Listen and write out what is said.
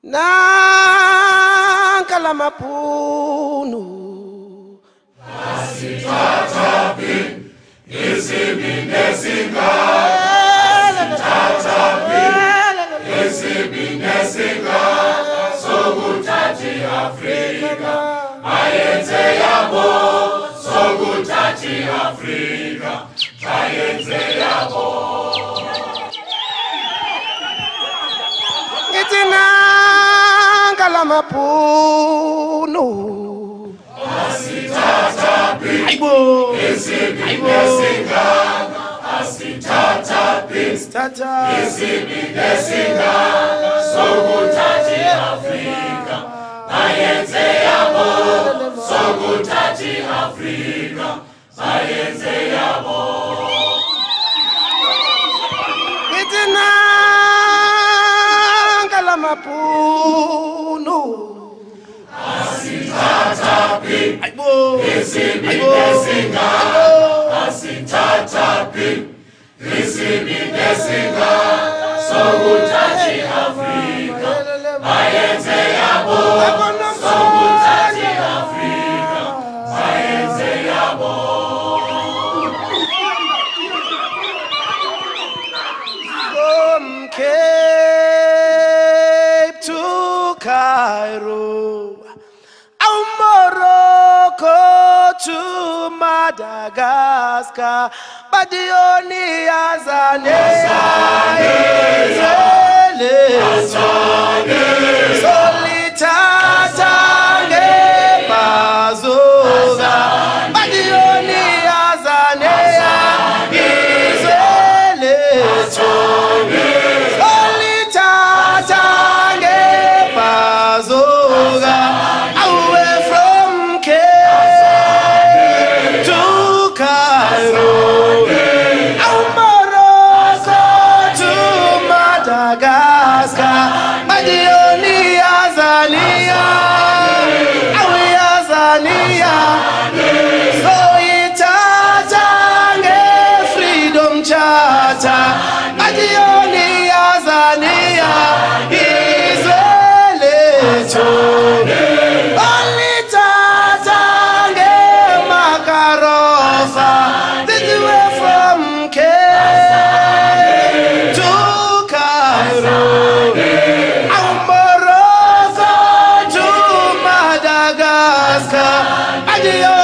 Nankalamapunu Asitatapi Isibinesinga Asitatapi Isibinesinga Sokutati Afrika Ayenze yabo Sokutati Afrika Ayenze yabo Nankalamapunu Asitatapi Isibinesinga Asitatapi Isibinesinga Sokutati Afrika Ayenze yabo Sokutati Afrika Ayenze yabo Nankalamapunu Asitatapi Isibinesinga Asitatapi Isibinesinga Sokutati Afrika Ayenze yabo Sokutati Afrika Ayenze yabo From Cape to Cairo, Morocco to Madagascar, Badioni Azania, Solitata Bazoga, Badioni Azania, Solitata Bazoga. Madioni Azania, awi Azania, so itatange freedom charter. Madioni Azania, Israelito, only tatange Makarofa, this way from Cape to Cairo. Morocco to Madagascar, adios.